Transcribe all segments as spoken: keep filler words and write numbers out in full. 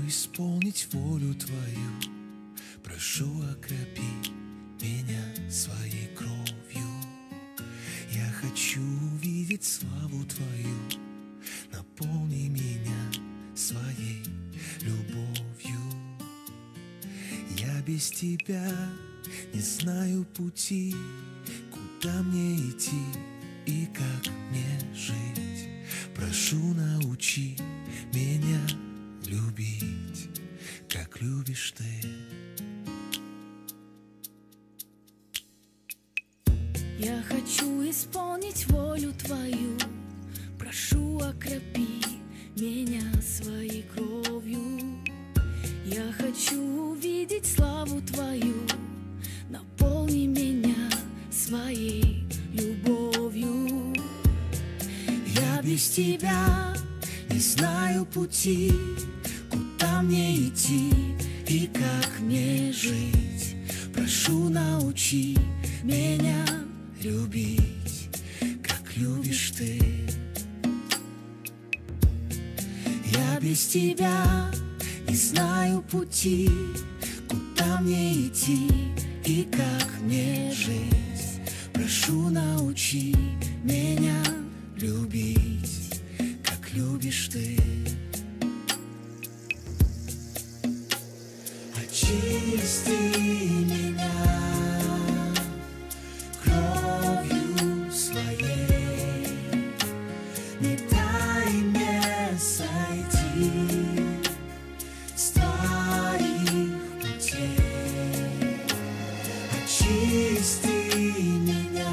исполнить волю Твою, прошу, окропи меня своей кровью. Я хочу увидеть славу Твою, наполни меня своей любовью. Я без Тебя не знаю пути, куда мне идти и как мне жить. Прошу, научи меня любить, как любишь Ты. Я хочу исполнить волю Твою, прошу, окропи меня своей кровью. Я хочу увидеть славу Твою, наполни меня своей любовью. Я без Тебя не знаю пути, куда мне идти и как мне жить. Прошу, научи меня любить, как любишь Ты. Я без Тебя не знаю пути, куда мне идти и как мне жить. Прошу, научи меня любить, как любишь Ты. Очисти меня кровью своей, не дай мне сойти с Твоих путей. Очисти меня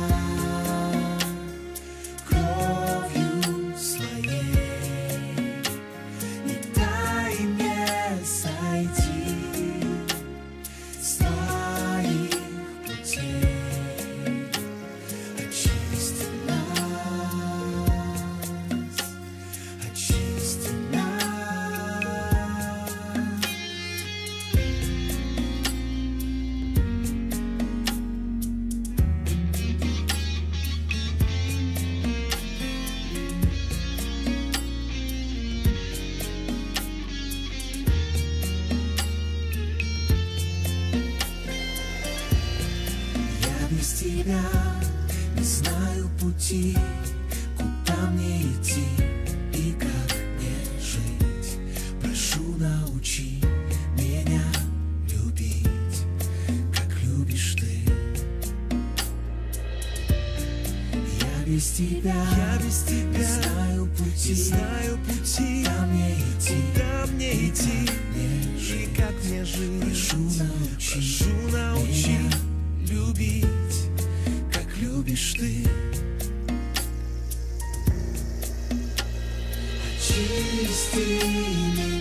кровью своей, не дай мне сойти с Твоих путей. Очисти нас, очисти нас. Я без Тебя не знаю пути, куда мне идти и как мне жить. Прошу, научи меня любить, как любишь Ты. Я без Тебя, я без Тебя не знаю пути, не знаю пути, куда мне идти, куда мне идти и как мне жить. Прошу, научи, прошу, научи меня любить, как любишь Ты. Очисти меня